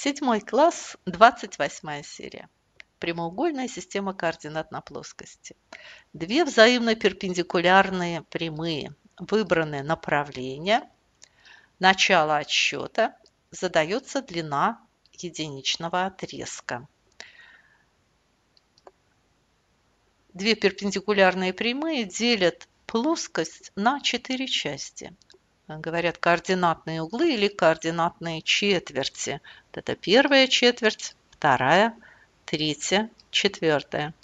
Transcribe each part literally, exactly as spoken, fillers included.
Седьмой класс, двадцать восьмая серия. Прямоугольная система координат на плоскости. Две взаимно перпендикулярные прямые, выбранные направления, начало отсчета, задается длина единичного отрезка. Две перпендикулярные прямые делят плоскость на четыре части. Говорят координатные углы или координатные четверти. Вот это первая четверть, вторая, третья, четвертая.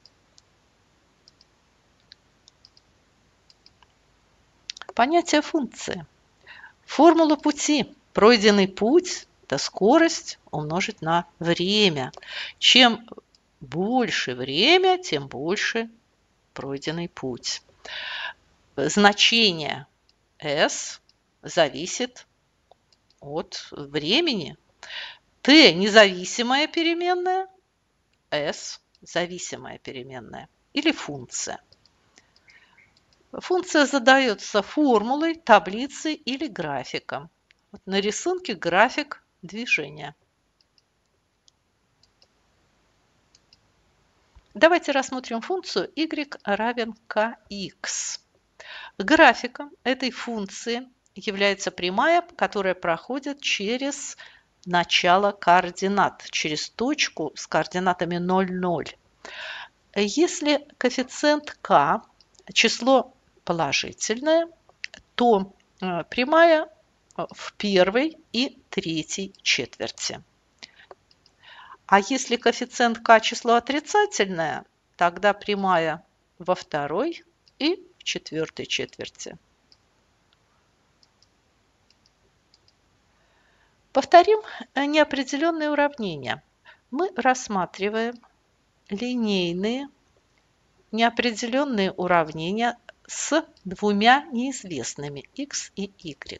Понятие функции. Формула пути. Пройденный путь – это скорость умножить на время. Чем больше время, тем больше пройденный путь. Значение s зависит от времени. T – независимая переменная, s – зависимая переменная или функция. Функция задается формулой, таблицей или графиком. Вот на рисунке график движения. Давайте рассмотрим функцию y равен kx. Графиком этой функции является прямая, которая проходит через начало координат, через точку с координатами ноль, ноль. Если коэффициент k число положительное, то прямая в первой и третьей четверти. А если коэффициент k число отрицательное, тогда прямая во второй и в четвертой четверти. Повторим неопределенные уравнения. Мы рассматриваем линейные неопределенные уравнения с двумя неизвестными x и y.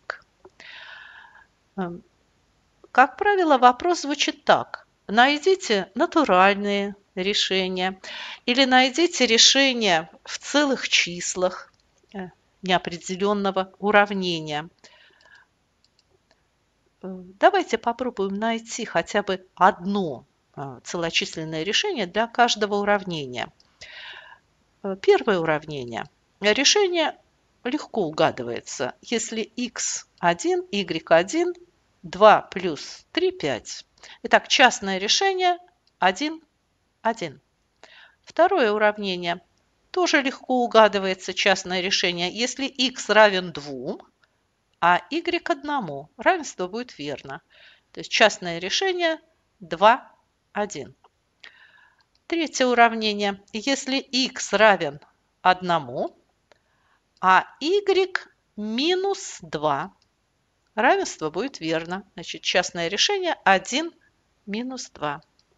Как правило, вопрос звучит так. Найдите натуральные решения или найдите решения в целых числах неопределенного уравнения. Давайте попробуем найти хотя бы одно целочисленное решение для каждого уравнения. Первое уравнение. Решение легко угадывается. Если икс один, y один, два плюс три, пять. Итак, частное решение один, один. Второе уравнение. Тоже легко угадывается частное решение. Если x равен двум, а y одному, равенство будет верно. То есть частное решение два, один. Третье уравнение. Если x равен одному, а y минус два, равенство будет верно. Значит, частное решение один минус два.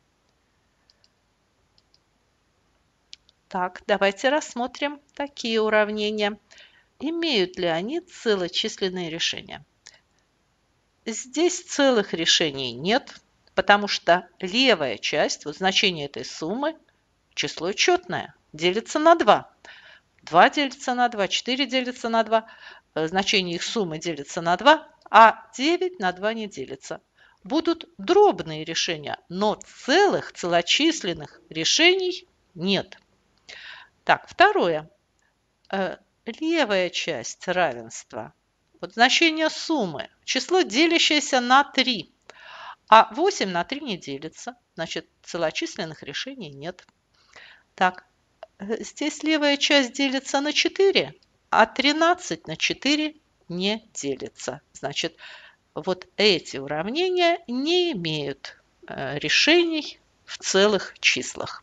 Так, давайте рассмотрим такие уравнения. Имеют ли они целочисленные решения? Здесь целых решений нет, потому что левая часть, вот значение этой суммы, число четное, делится на два. два делится на два, четыре делится на два, значение их суммы делится на два, а девять на два не делится. Будут дробные решения, но целых, целочисленных решений нет. Так, второе. Левая часть равенства. Вот значение суммы. Число, делящееся на три. А восемь на три не делится. Значит, целочисленных решений нет. Так, здесь левая часть делится на четыре, а тринадцать на четыре не делится. Значит, вот эти уравнения не имеют решений в целых числах.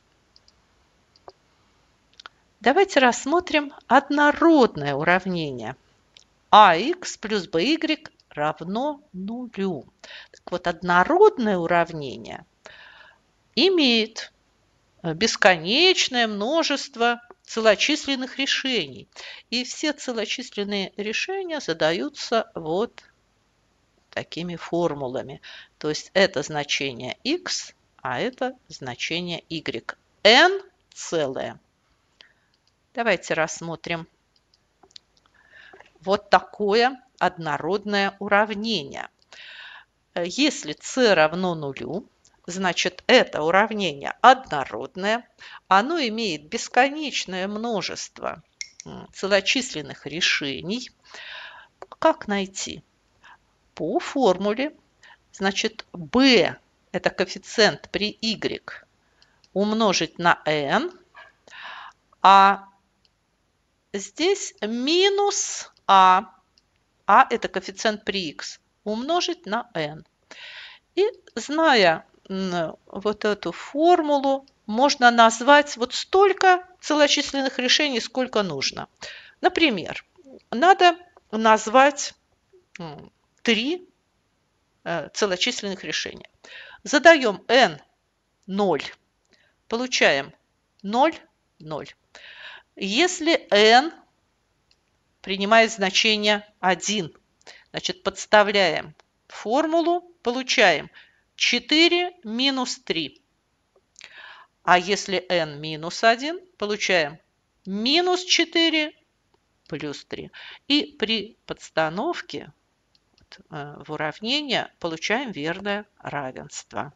Давайте рассмотрим однородное уравнение. ax плюс by равно нулю. Так вот, однородное уравнение имеет бесконечное множество целочисленных решений. И все целочисленные решения задаются вот такими формулами. То есть это значение x, а это значение y. n целое. Давайте рассмотрим вот такое однородное уравнение. Если c равно нулю, значит, это уравнение однородное, оно имеет бесконечное множество целочисленных решений. Как найти? По формуле, значит, b – это коэффициент при y умножить на n, а здесь минус а, а – это коэффициент при x, умножить на n. И зная вот эту формулу, можно назвать вот столько целочисленных решений, сколько нужно. Например, надо назвать три целочисленных решения. Задаем n ноль, получаем ноль, ноль. Если n принимает значение один, значит, подставляем формулу, получаем четыре минус три. А если n минус один, получаем минус четыре плюс три. И при подстановке в уравнение получаем верное равенство.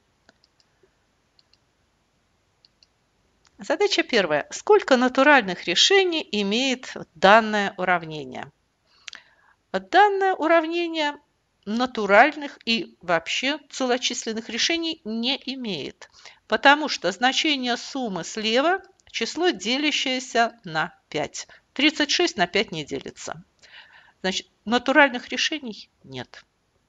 Задача первая. Сколько натуральных решений имеет данное уравнение? Данное уравнение натуральных и вообще целочисленных решений не имеет, потому что значение суммы слева число, делящееся на пять. тридцать шесть на пять не делится. Значит, натуральных решений нет.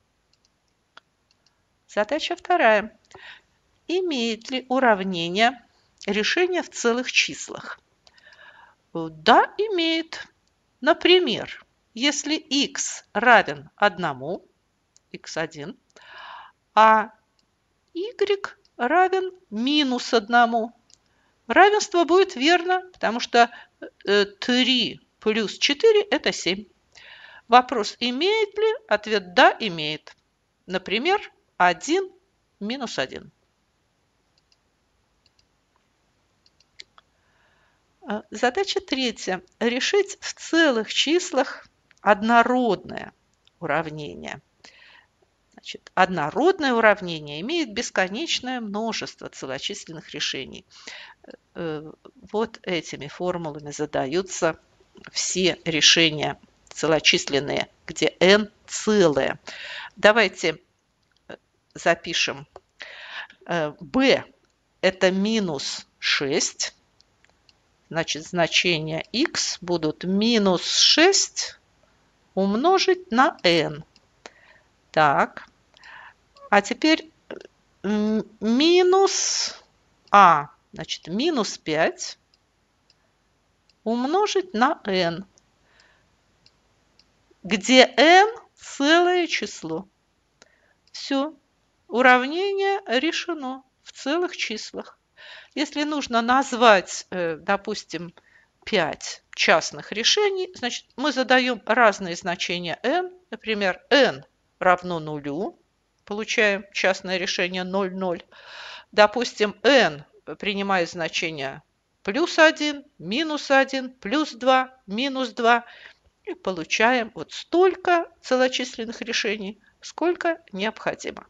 Задача вторая. Имеет ли уравнение решение в целых числах? Да, имеет. Например, если x равен одному, икс один, а y равен минус одному, равенство будет верно, потому что три плюс четыре – это семь. Вопрос, имеет ли? Ответ да, имеет. Например, один минус один. Задача третья. Решить в целых числах однородное уравнение. Значит, однородное уравнение имеет бесконечное множество целочисленных решений. Вот этими формулами задаются все решения целочисленные, где n целое. Давайте запишем. b – это минус шесть. Значит, значения x будут минус шесть умножить на n. Так, а теперь минус а, значит, минус пять умножить на n, где n целое число. Все, уравнение решено в целых числах. Если нужно назвать, допустим, пять частных решений, значит, мы задаем разные значения n. Например, n равно нулю. Получаем частное решение ноль, ноль. Допустим, n принимает значение плюс один, минус один, плюс два, минус два. И получаем вот столько целочисленных решений, сколько необходимо.